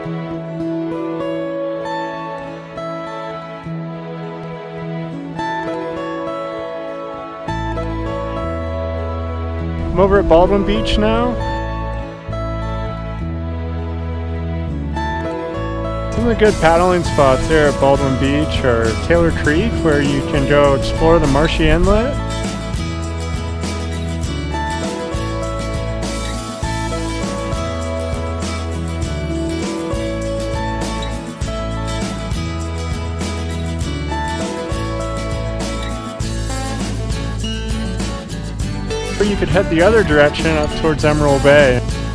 I'm over at Baldwin Beach now. Some of the good paddling spots here at Baldwin Beach are Taylor Creek, where you can go explore the marshy inlet. Or you could head the other direction up towards Emerald Bay.